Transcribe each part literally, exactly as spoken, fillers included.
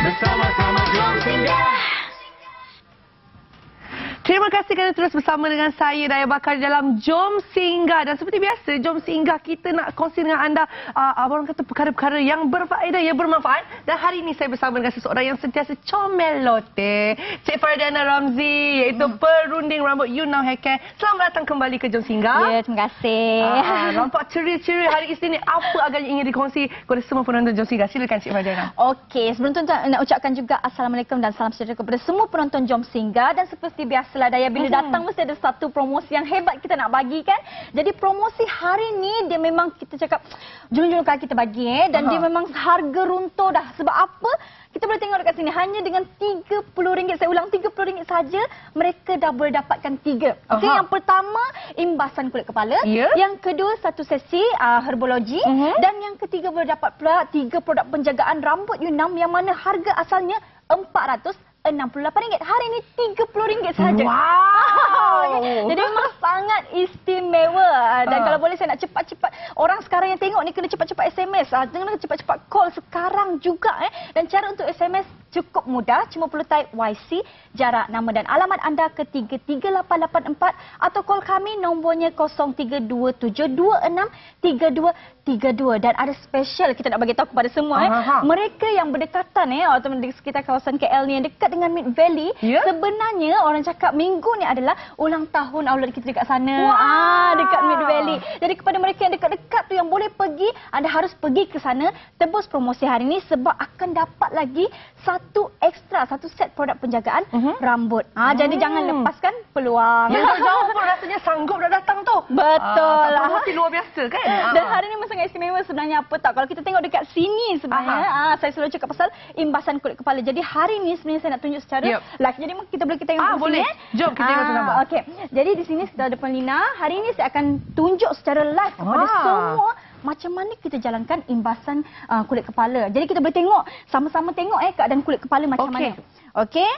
Bersama-sama jom singgah. Terima kasih kerana terus bersama dengan saya Daya Bakar dalam Jom Singgah. Dan seperti biasa, Jom Singgah kita nak kongsi dengan anda uh, orang kata perkara-perkara yang berfaedah, yang bermanfaat. Dan hari ini saya bersama dengan seseorang yang sentiasa comelote, Cik Fardiana Ramzi, iaitu hmm. perunding rambut Yunam Hair Care. Selamat datang kembali ke Jom Singgah. Ya, terima kasih. Uh, nampak ceria-ceria hari Isnin ni. Apa agaknya ingin dikongsi kepada semua penonton Jom Singgah? Silakan Cik Fardiana. Okey, sebelum tu nak ucapkan juga Assalamualaikum dan salam sejahtera kepada semua penonton Jom Singgah. Dan seperti biasa Daya, bila datang mesti ada satu promosi yang hebat kita nak bagi kan. Jadi promosi hari ni dia memang kita cakap julung-julung kaki kita bagi eh dan Aha. dia memang harga runtuh dah. Sebab apa? Kita boleh tengok dekat sini hanya dengan tiga puluh ringgit. Saya ulang tiga puluh ringgit saja mereka dah boleh dapatkan tiga. Okey, yang pertama imbasan kulit kepala, yeah. yang kedua satu sesi uh, herbologi uh -huh. dan yang ketiga boleh dapat pula tiga produk penjagaan rambut Yunam yang mana harga asalnya empat ratus enam puluh lapan ringgit. Hari ini tiga puluh ringgit saja. Wow. Jadi memang sangat istimewa. Dan uh. kalau boleh saya nak cepat-cepat, orang sekarang yang tengok ni kena cepat-cepat S M S. Ah, kena cepat-cepat call sekarang juga eh. Dan cara untuk S M S cukup mudah, cuma perlu type Y C, jarak, nama dan alamat anda ke tiga tiga lapan lapan empat atau call kami nombornya kosong tiga dua tujuh dua enam tiga dua tiga dua. Dan ada special kita nak bagi tahu kepada semua eh. Mereka yang berdekatan eh atau di sekitar kawasan K L ni yang dekat dengan Mid Valley, yeah. sebenarnya orang cakap minggu ni adalah ulang tahun outlet kita dekat sana. Wow. Ah, dekat Mid Valley. Jadi kepada mereka yang dekat-dekat tu yang boleh pergi, anda harus pergi ke sana tebus promosi hari ini sebab akan dapat lagi satu ekstra, satu set produk penjagaan uh -huh. rambut. Ah, hmm. Jadi jangan lepaskan peluang. Yang jauh pun rasanya sanggup dah datang tu. Betul lah. Promosi luar biasa kan. Dan hari ini memang sangat istimewa sebenarnya. Apa tak? Kalau kita tengok dekat sini sebenarnya, ah, saya selalu cakap pasal imbasan kulit kepala. Jadi hari ini sebenarnya saya nak tunjuk secara yep. live. Jadi kita boleh kita tengok ah, di boleh. sini. Jom kita tengok sama. Okey. Jadi di sini sudah ada Lina. Hari ini saya akan tunjuk secara live kepada ah. semua macam mana kita jalankan imbasan uh, kulit kepala. Jadi kita boleh tengok, sama-sama tengok eh keadaan kulit kepala macam okay. mana. Okey.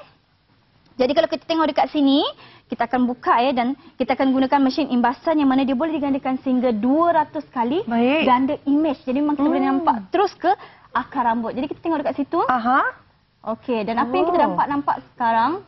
Jadi kalau kita tengok dekat sini, kita akan buka ya dan kita akan gunakan mesin imbasan yang mana dia boleh digandakan sehingga dua ratus kali Baik. ganda image. Jadi memang kita hmm. boleh nampak terus ke akar rambut. Jadi kita tengok dekat situ. Aha. Okey, dan apa oh. yang kita dapat nampak sekarang,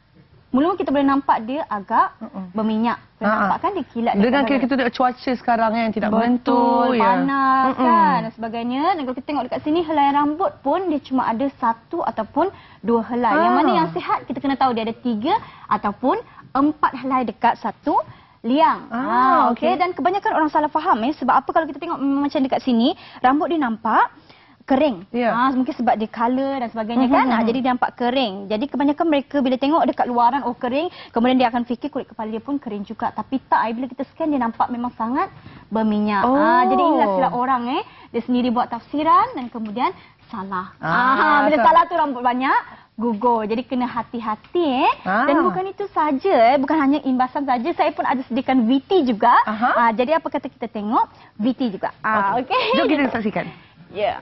mula kita boleh nampak dia agak uh -uh. berminyak. Kita uh -uh. nampak kan dia kilat. Dengan kita tengok cuaca sekarang yang tidak menentu, panas ya. kan dan sebagainya. Dan kalau kita tengok dekat sini helai rambut pun dia cuma ada satu ataupun dua helai. Uh. Yang mana yang sihat kita kena tahu dia ada tiga ataupun empat helai dekat satu liang. Ah, ah okey. Okay. Dan kebanyakan orang salah faham eh sebab apa kalau kita tengok macam dekat sini rambut dia nampak kering. Yeah. Ha, mungkin sebab dia color dan sebagainya kan. Ha, jadi dia nampak kering. Jadi kebanyakan mereka bila tengok dekat luaran oh kering, kemudian dia akan fikir kulit kepala dia pun kering juga. Tapi tak, bila kita scan dia nampak memang sangat berminyak. Oh. Ha, jadi inilah silap orang eh. Dia sendiri buat tafsiran dan kemudian salah. Ah, ha, bila so... salah tu rambut banyak gugur. Jadi kena hati-hati eh. Ah. Dan bukan itu saja eh, bukan hanya imbasan saja, saya pun ada sediakan V T juga. Ah, jadi apa kata kita tengok V T juga. Ah, okey. Okay. Jom kita saksikan. Ya. Yeah.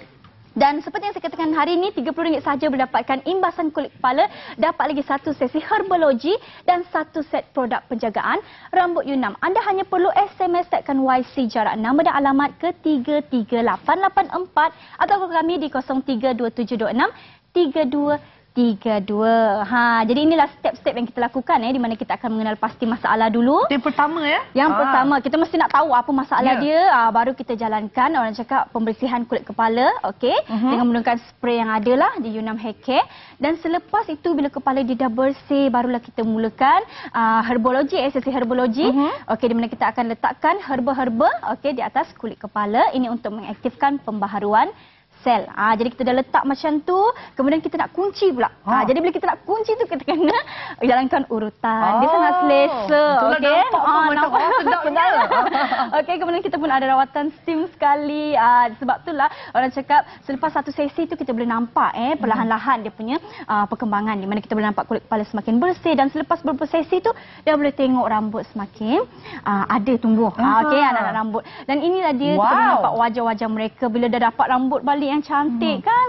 Dan seperti yang saya katakan hari ini tiga puluh ringgit saja mendapatkan imbasan kulit kepala, dapat lagi satu sesi herbologi dan satu set produk penjagaan rambut Yunam. Anda hanya perlu S M S tagkan Y C jarak nama dan alamat ke tiga tiga lapan lapan empat atau kami di kosong tiga dua tujuh dua enam tiga dua tiga dua. Ha, jadi inilah step-step yang kita lakukan eh di mana kita akan mengenal pasti masalah dulu. Yang pertama ya. Yang ah. pertama kita mesti nak tahu apa masalah yeah. dia, ah, baru kita jalankan orang cakap pembersihan kulit kepala, okey, uh -huh. dengan menggunakan spray yang ada lah di Yunam Hair Care. Dan selepas itu bila kepala dia dah bersih barulah kita mulakan uh, herbologi, eh, sesi herbologi. Uh -huh. Okey, di mana kita akan letakkan herba-herba okey di atas kulit kepala. Ini untuk mengaktifkan pembaharuan sel. Ah, jadi kita dah letak macam tu, kemudian kita nak kunci pula. Ah. Ah, jadi bila kita nak kunci tu kita kena jalankan urutan. Oh. Dia sangat selesa. Okey. Ah, nampak sedapnya. Okey, kemudian kita pun ada rawatan steam sekali. Ah, sebab itulah orang cakap selepas satu sesi tu kita boleh nampak eh perlahan-lahan dia punya uh, perkembangan di mana kita boleh nampak kulit kepala semakin bersih dan selepas beberapa sesi tu dia boleh tengok rambut semakin uh, ada tumbuh. Ah, okey, anak-anak rambut. Dan inilah dia wow. kita boleh nampak wajah-wajah mereka bila dah dapat rambut balik yang cantik hmm. kan,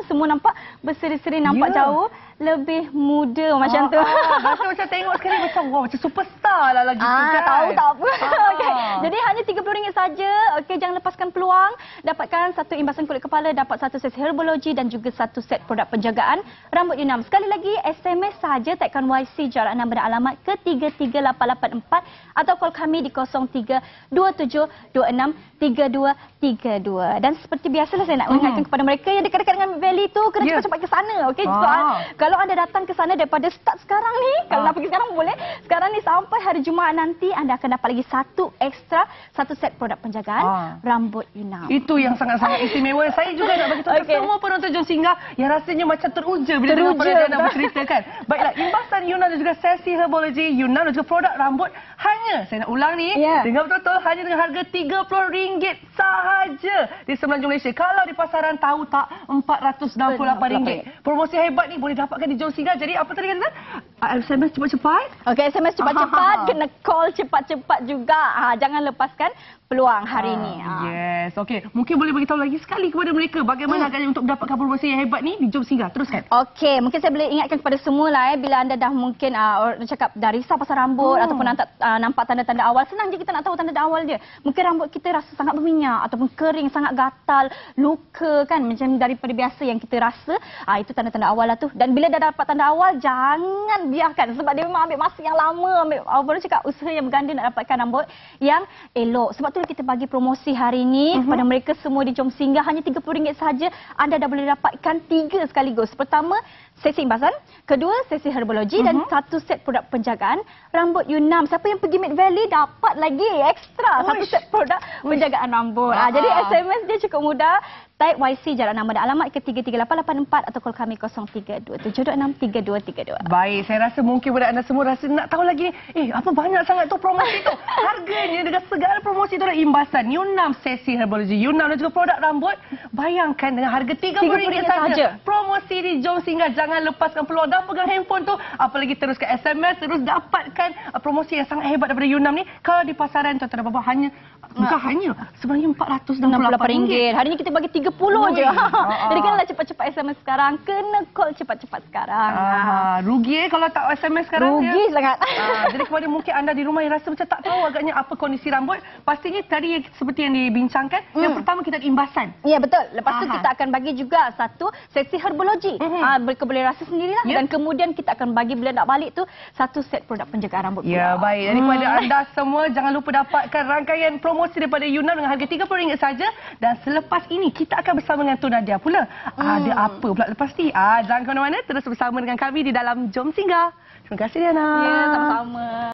semua nampak berseri-seri, nampak yeah. jauh lebih muda macam ah, tu. Ah, rasa macam tengok sekali macam wow, macam superstar lah lagi ah, tu kan. Tahu tak apa. Ah. Okay. Jadi hanya tiga puluh ringgit saja. Okey, jangan lepaskan peluang. Dapatkan satu imbasan kulit kepala, dapat satu sesi herbologi dan juga satu set produk penjagaan rambut Yunam. Sekali lagi S M S saja tagkan Y C jarak nama dan alamat ke tiga tiga lapan lapan empat atau call kami di kosong tiga dua tujuh dua enam tiga dua tiga dua. Dan seperti biasalah saya nak mengingatkan hmm. kepada mereka yang dekat-dekat dengan Valley tu kena yeah. cepat-cepat ke sana. Okey. Ah. Soal kalau anda datang ke sana daripada start sekarang ni, kalau ah. nak pergi sekarang boleh. Sekarang ni sampai hari Jumaat nanti anda akan dapat lagi satu ekstra, satu set produk penjagaan ah. rambut Yunam. Itu yang sangat-sangat istimewa. Saya juga nak bagi tahu okay. semua penonton Jom Singgah yang rasanya macam teruja bila dengar pada dia nak berceritakan. Baiklah, imbasan Yunam dan juga sesi herbologi Yunam dan juga produk rambut hanya, saya nak ulang ni, yeah. dengar betul-betul, hanya dengan harga tiga puluh ringgit sahaja di Semenanjung Malaysia. Kalau di pasaran tahu tak, empat ratus enam puluh lapan ringgit. Promosi hebat ni boleh dapatkan di Jom Singgah. Jadi apa tadi kata? S M S cepat-cepat. Okey, S M S cepat-cepat, kena call cepat-cepat juga. Ha, jangan lepaskan peluang hari ini. Ha. Yes, okey. Mungkin boleh beritahu lagi sekali kepada mereka bagaimana hmm. agaknya untuk mendapatkan promosi yang hebat ni di Jom Singgah. Teruskan. Okey, mungkin saya boleh ingatkan kepada semua lah eh, bila anda dah mungkin uh, orang cakap dah risau pasal rambut hmm. ataupun nampak, uh, nampak tanda-tanda awal. Senang je kita nak tahu tanda-tanda awal dia. Mungkin rambut kita rasa sangat berminyak ataupun kering, sangat gatal, luka kan, macam daripada biasa yang kita rasa. Uh, itu tanda-tanda awal lah tu. Dan bila dah dapat tanda awal, jangan biarkan sebab dia memang ambil masa yang lama, ambil orang cakap usaha yang berganda nak dapatkan rambut yang elok. Sebab tu kita bagi promosi hari ini uh-huh. kepada mereka semua di Jom Singgah hanya tiga puluh ringgit saja. Anda dah boleh dapatkan tiga sekaligus. Pertama, sesi imbasan, kedua sesi herbologi uh-huh. dan satu set produk penjagaan rambut Yunam. Siapa yang pergi Mid Valley dapat lagi ekstra Uish. satu set produk Uish. penjagaan rambut. Uh-huh. Ha, jadi S M S dia cukup mudah. Type Y C jarak nama dan alamat ke tiga tiga lapan lapan empat atau call kami kosong tiga dua tujuh dua enam tiga dua tiga dua. Baik, saya rasa mungkin pada anda semua rasa nak tahu lagi, eh apa banyak sangat tu promosi tu. Harganya dengan segala promosi tu dan imbasan Yunam sesi herbologi Yunam dan juga produk rambut. Bayangkan dengan harga tiga puluh ringgit saja. Promosi di Jom Singgah, jangan lepaskan peluang dan pegang handphone tu. Apalagi teruskan S M S, terus dapatkan promosi yang sangat hebat daripada Yunam ni. Kalau di pasaran tuan-tuan dan puan-puan hanya bukan hanya sebenarnya empat ratus enam puluh lapan ringgit. Hari ni kita bagi tiga puluh je. Jadi kenalah cepat-cepat S M S sekarang. Kena call cepat-cepat sekarang. Ah, rugi eh kalau tak S M S sekarang. Rugi ya. sangat. Ah, jadi kepada mungkin anda di rumah yang rasa macam tak tahu agaknya apa kondisi rambut, pastinya tadi seperti yang dibincangkan, hmm. yang pertama kita ada imbasan. Ya betul. Lepas Aha. tu kita akan bagi juga satu sesi herbologi. Uh-huh. Ah, mereka boleh rasa sendirilah. Yep. Dan kemudian kita akan bagi bila nak balik tu satu set produk penjagaan rambut. Ya pula. Baik. Jadi kepada hmm. anda semua jangan lupa dapatkan rangkaian promosi daripada Yunam dengan harga tiga puluh ringgit saja. Dan selepas ini kita akan bersama dengan Tun Nadia pula. Hmm. Ada apa pula lepas ni? Ah, jangan ke mana-mana, terus bersama dengan kami di dalam Jom Singgah. Terima kasih Diana. Ya, sama-sama.